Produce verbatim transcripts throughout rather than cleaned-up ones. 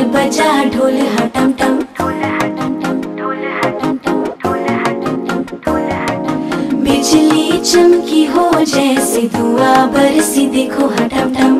बजा ढोल हटम टम। बिजली चमकी हो जैसे दुआ बरसी देखो हटम टम।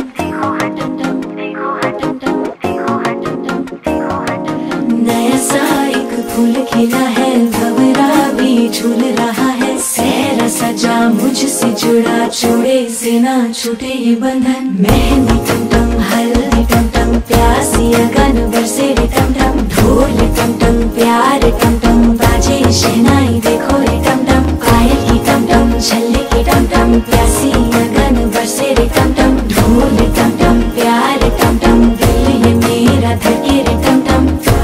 नया सा एक फूल खिला है, भंवरा भी झूल रहा है। सहरा सजा मुझसे जुड़ा, छोड़े से ना छूटे ये बंधन। मेहंदी टम टम हल्दी टम टम, प्यासी अगन बरसे रे टम टम। ढोल टम टम प्यार टम टम, बाजे शहनाई देखो रे टम टम। पायल की टम टम छल्ले की टम टम, प्यासी अगन बरसे रे टम टम। ढोल टम टम प्यार टम टम, दिल ये मेरा धड़के रे टम टम।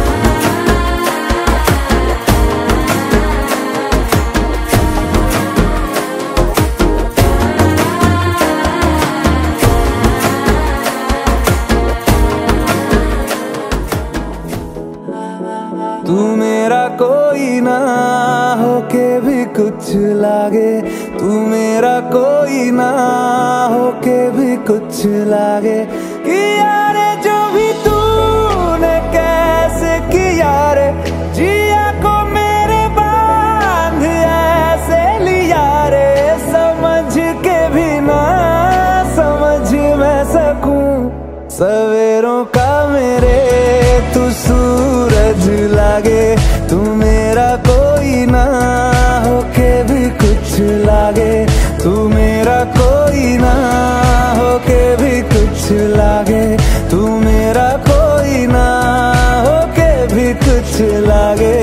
तू मेरा कोई ना होके भी कुछ लागे, तू मेरा कोई ना होके भी कुछ लागे। किया रे जो भी तूने कैसे किया रे, जिया को मेरे बांध ऐसे लिया रे। समझ के भी ना समझ मैं सकूं, सवेरों का मेरे तू सूरज लागे। तू मेरा कोई ना होके भी कुछ लागे, तू मेरा कोई ना होके भी कुछ लागे। तू मेरा कोई ना होके भी कुछ लागे।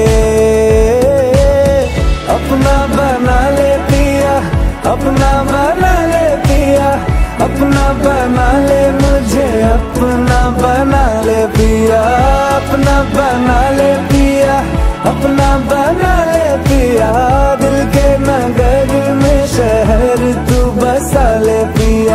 अपना बना ले पिया, अपना बना ले पिया, अपना बना ले मुझे, अपना बना ले पिया। अपना बना ले पिया, अपना बना ले पिया। दिल के नगर में शहर तू बसा ले पिया।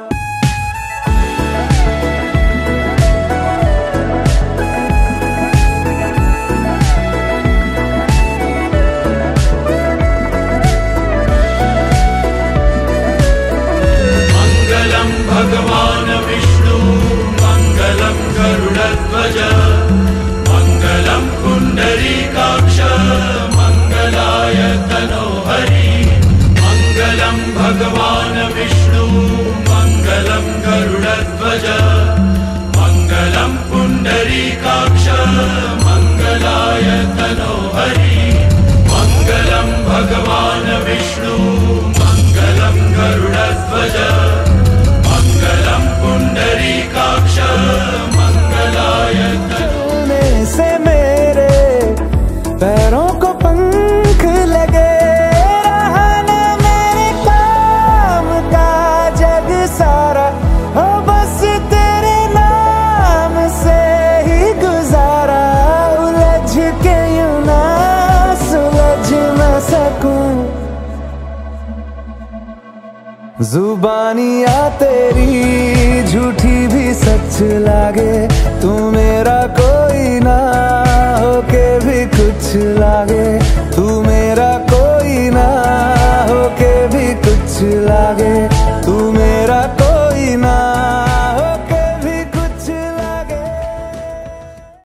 भगवान विष्णु मंगलम गरुड़ध्वज, मंगलम पुंडरीकाक्ष मंगलाय तनोहरि। मंगलम भगवान विष्णु मंगलम गरुड़ध्वज, मंगलम पुंडरीकाक्ष मंगलाय तनोहरि। मंगलम भगवान विष्णु मंगलम गरुड़ध्वज, मंगलम पुंडरीकाक्ष मंगलाय तनोहरि। से मेरे पैरों को पंख लगे, रहना मेरे काम का जग सारा। हो बस तेरे नाम से ही गुजारा, उलझ के यूं ना सुलझ न सकूं। जुबानियाँ तेरी झूठी भी सच लागे, तू मेरा कोई ना होके भी कुछ लागे। तू मेरा कोई ना होके भी कुछ लागे, तू